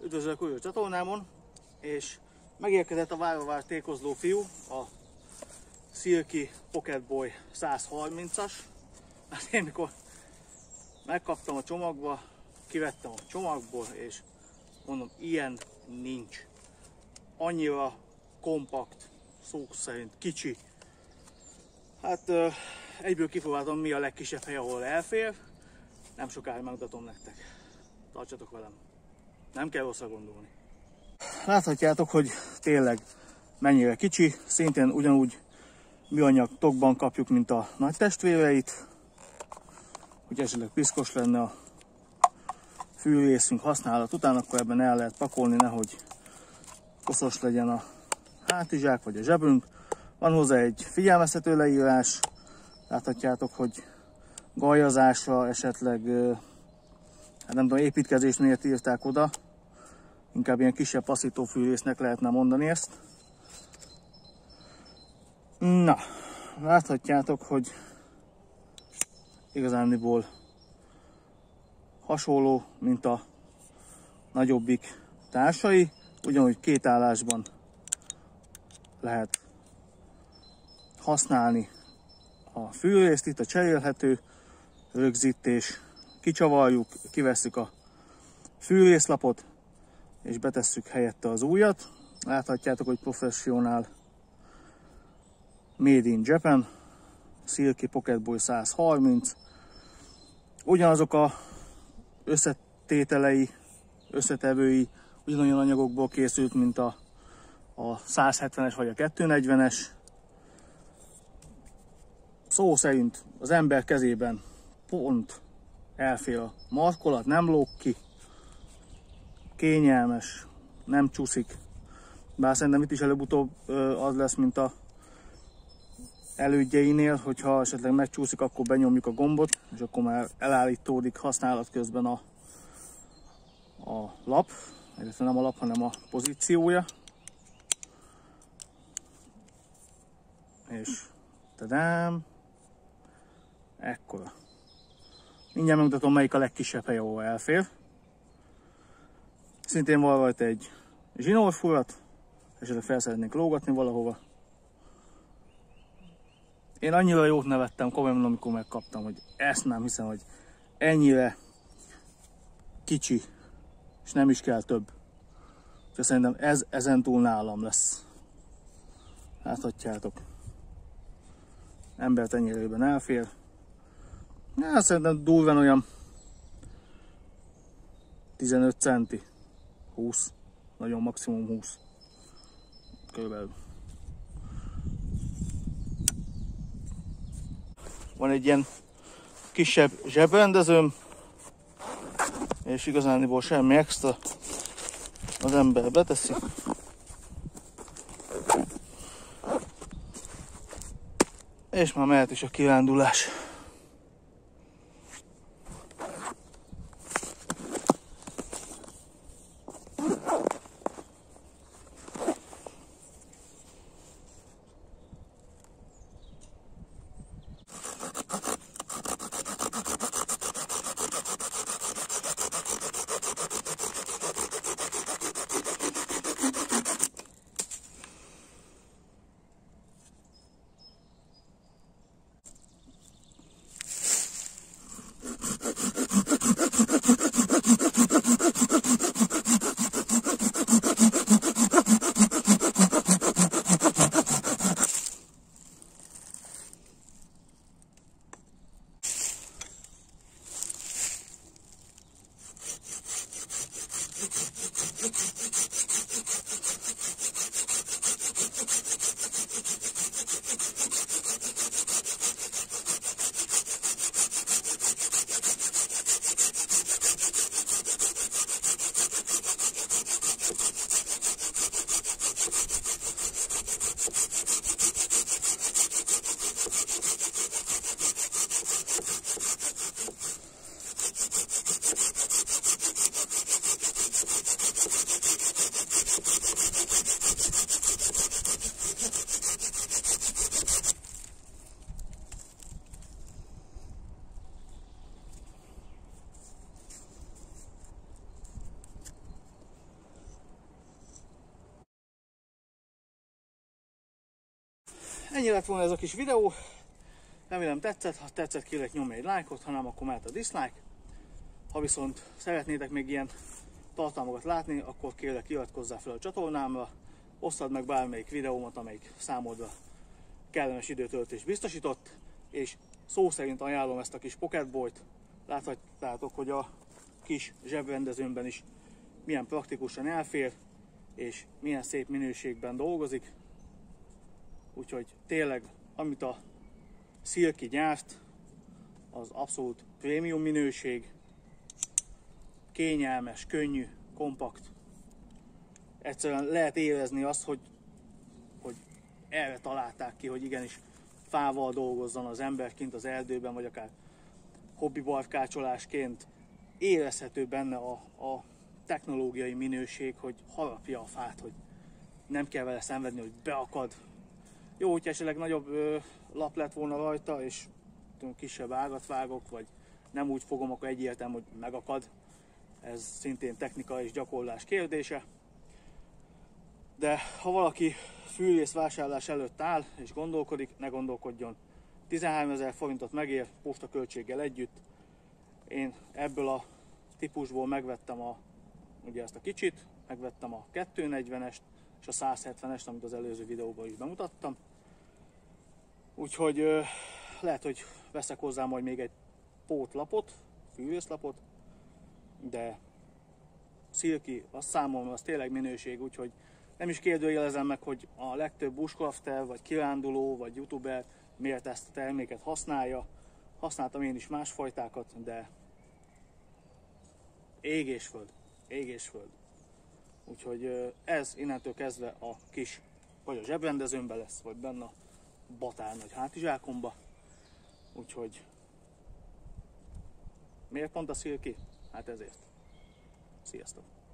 Üdvözlök újra a csatornámon, és megérkezett a várva várt tékozló fiú, a Silky Pocket Boy 130-as. Hát én mikor megkaptam a csomagba, kivettem a csomagból, és mondom, ilyen nincs. Annyira kompakt, szó szerint kicsi. Hát egyből kipróbáltam, mi a legkisebb hely, ahol elfér. Nem sokára megmutatom nektek. Tartsatok velem. Nem kell rosszra gondolni. Láthatjátok, hogy tényleg mennyire kicsi. Szintén ugyanúgy műanyag tokban kapjuk, mint a nagy testvéreit. Hogy esetleg piszkos lenne a fűrészünk használat után, akkor ebben el lehet pakolni, nehogy koszos legyen a hátizsák vagy a zsebünk. Van hozzá egy figyelmeztető leírás. Láthatjátok, hogy gajazásra, esetleg hát nem tudom, építkezés miért írták oda. Inkább ilyen kisebb passzítófűrésznek lehetne mondani ezt. Na, láthatjátok, hogy igazániból hasonló, mint a nagyobbik társai. Ugyanúgy két állásban lehet használni a fűrészt, itt a cserélhető rögzítés. Kicsavarjuk, kivesszük a fűrészlapot, és betesszük helyette az újat. Láthatjátok, hogy Professional Made in Japan, Silky Pocket Boy 130. Ugyanazok a összetételei, összetevői ugyanolyan anyagokból készült, mint a 170-es vagy a 240-es. Szó szerint az ember kezében pont elfér a markolat, nem lóg ki, kényelmes, nem csúszik. Bár szerintem itt is előbb-utóbb az lesz, mint a elődjeinél, hogyha esetleg megcsúszik, akkor benyomjuk a gombot, és akkor már elállítódik használat közben a lap, illetve nem a lap, hanem a pozíciója. És tadám! Ekkora. Mindjárt megmutatom, melyik a legkisebb hely, ahol elfér. Szintén van rajta egy zsinórfurat, esetleg fel szeretnénk lógatni valahova. Én annyira jót nevettem, komolyan, amikor megkaptam, hogy ezt nem hiszem, hogy ennyire kicsi, és nem is kell több. És szerintem ez ezentúl nálam lesz. Láthatjátok. Embert ennyirében elfér. Ja, szerintem durván olyan 15 centi, 20, nagyon maximum 20 körülbelül. Van egy ilyen kisebb zsebrendezőm, és igazániból semmi extra, az ember beteszi. És már mehet is a kirándulás. ennyi lett volna ez a kis videó. Remélem tetszett, ha tetszett kérlek nyomj egy lájkot, ha nem, akkor mehet a dislike. Ha viszont szeretnétek még ilyen tartalmakat látni, akkor kérlek iratkozzál fel a csatornámra, osszad meg bármelyik videómat, amelyik számodra kellemes időtöltést biztosított, és szó szerint ajánlom ezt a kis pocketboyt. Láthatjátok, hogy a kis zsebrendezőmben is milyen praktikusan elfér, és milyen szép minőségben dolgozik. Úgyhogy tényleg, amit a Silky gyárt, az abszolút prémium minőség, kényelmes, könnyű, kompakt. Egyszerűen lehet érezni azt, hogy erre találták ki, hogy igenis fával dolgozzon az ember kint az erdőben, vagy akár hobbi barkácsolásként. Érezhető benne a technológiai minőség, hogy harapja a fát, hogy nem kell vele szenvedni, hogy beakad. Jó, hogyha esetleg nagyobb lap lett volna rajta, és kisebb ágat vágok, vagy nem úgy fogom, akkor egyértelmű, hogy megakad. Ez szintén technika és gyakorlás kérdése. De ha valaki fűrész vásárlás előtt áll és gondolkodik, ne gondolkodjon. 13 000 forintot megér postaköltséggel együtt. Én ebből a típusból megvettem ugye ezt a kicsit, megvettem a 240-est és a 170-est, amit az előző videóban is bemutattam. Úgyhogy lehet, hogy veszek hozzá majd még egy pótlapot, fűrészlapot, de Silky, az számomra az tényleg minőség, úgyhogy nem is kérdőjelezem meg, hogy a legtöbb bushcrafter, vagy kiránduló, vagy youtuber miért ezt a terméket használja. Használtam én is másfajtákat, de ég és föld, ég és föld. Úgyhogy ez innentől kezdve a kis, vagy a zsebrendezőmben lesz, vagy benne a batár nagy hátizsákomba. Úgyhogy miért pont a Silky? Hát ezért. Sziasztok!